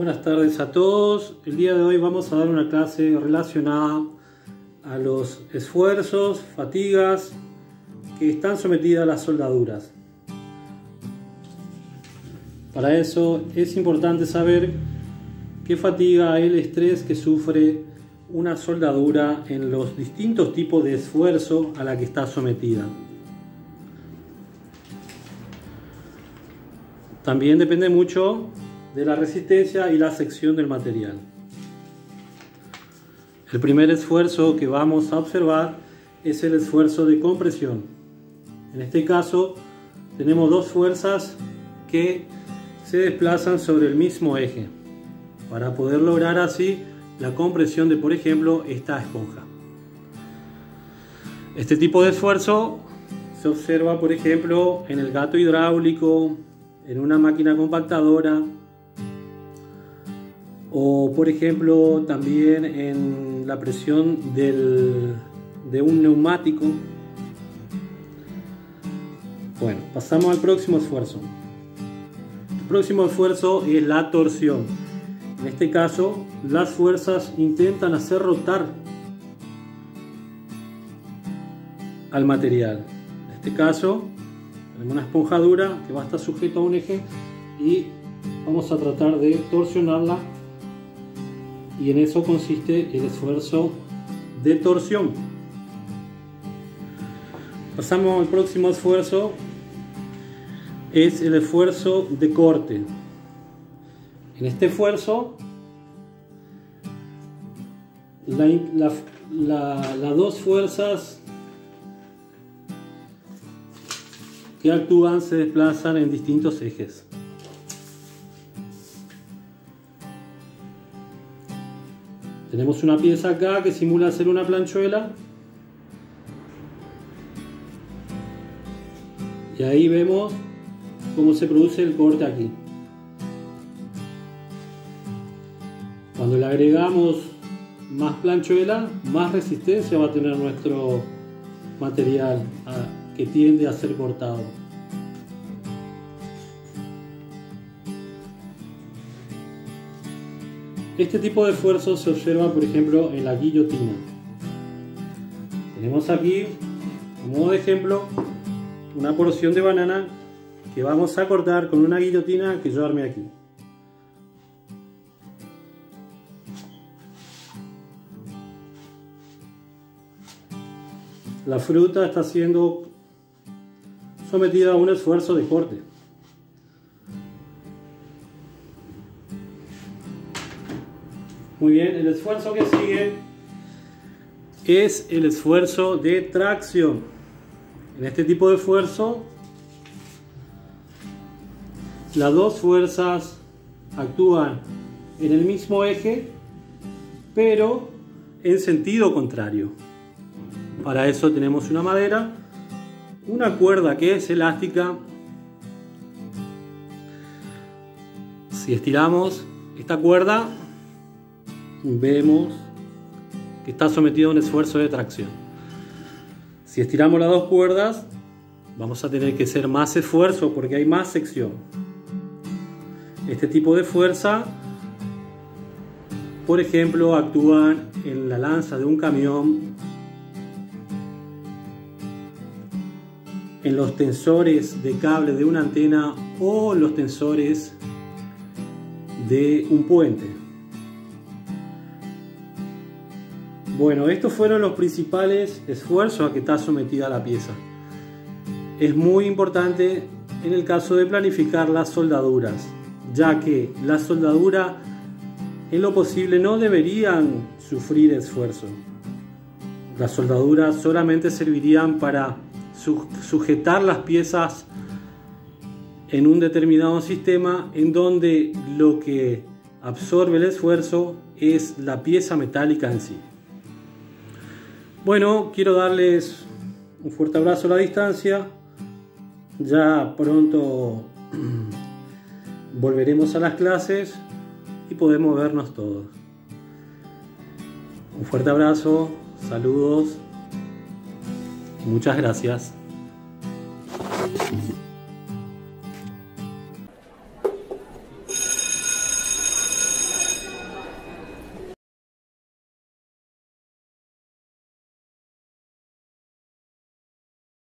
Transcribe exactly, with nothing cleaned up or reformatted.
Buenas tardes a todos. El día de hoy vamos a dar una clase relacionada a los esfuerzos, fatigas que están sometidas a las soldaduras. Para eso es importante saber qué fatiga es el estrés que sufre una soldadura en los distintos tipos de esfuerzo a la que está sometida. También depende mucho de la resistencia y la sección del material. El primer esfuerzo que vamos a observar es el esfuerzo de compresión. En este caso tenemos dos fuerzas que se desplazan sobre el mismo eje para poder lograr así la compresión de, por ejemplo, esta esponja. Este tipo de esfuerzo se observa, por ejemplo, en el gato hidráulico, en una máquina compactadora, o por ejemplo también en la presión del, de un neumático. Bueno, pasamos al próximo esfuerzo. El próximo esfuerzo es la torsión. En este caso, las fuerzas intentan hacer rotar al material. En este caso, tenemos una esponja dura que va a estar sujeta a un eje y vamos a tratar de torsionarla, y en eso consiste el esfuerzo de torsión. Pasamos al próximo esfuerzo, es el esfuerzo de corte. En este esfuerzo la, la, la, las dos fuerzas que actúan se desplazan en distintos ejes. Tenemos una pieza acá que simula ser una planchuela, y ahí vemos cómo se produce el corte aquí. Cuando le agregamos más planchuela, más resistencia va a tener nuestro material a, que tiende a ser cortado. Este tipo de esfuerzo se observa, por ejemplo, en la guillotina. Tenemos aquí, como de ejemplo, una porción de banana que vamos a cortar con una guillotina que yo armé aquí. La fruta está siendo sometida a un esfuerzo de corte. Muy bien, el esfuerzo que sigue es el esfuerzo de tracción. En este tipo de esfuerzo, las dos fuerzas actúan en el mismo eje, pero en sentido contrario. Para eso tenemos una madera, una cuerda que es elástica. Si estiramos esta cuerda, vemos que está sometido a un esfuerzo de tracción. Si estiramos las dos cuerdas, vamos a tener que hacer más esfuerzo porque hay más sección. Este tipo de fuerza, por ejemplo, actúan en la lanza de un camión, en los tensores de cable de una antena o los tensores de un puente. Bueno, estos fueron los principales esfuerzos a que está sometida la pieza. Es muy importante en el caso de planificar las soldaduras, ya que la soldadura en lo posible no deberían sufrir esfuerzo. Las soldaduras solamente servirían para sujetar las piezas en un determinado sistema en donde lo que absorbe el esfuerzo es la pieza metálica en sí. Bueno, quiero darles un fuerte abrazo a la distancia. Ya pronto volveremos a las clases y podemos vernos todos. Un fuerte abrazo, saludos y muchas gracias.